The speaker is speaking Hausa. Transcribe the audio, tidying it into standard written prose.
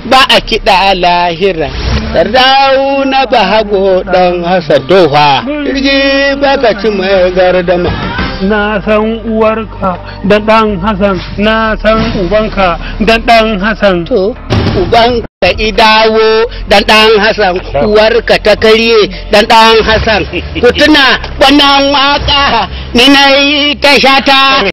ba a kiɗa a lahira. Sardauna Bahago ɗan Hassan Tofa, jirgi baka ci mai gardama. Na san uwarka da ɗan Hassan, na san ubanka da ɗan Hassan. To, ubanka idawo dan ɗan Hassan, uwarka ta karye dan ɗan Hassan. Ku tuna wannan waka ni na yi ta shata.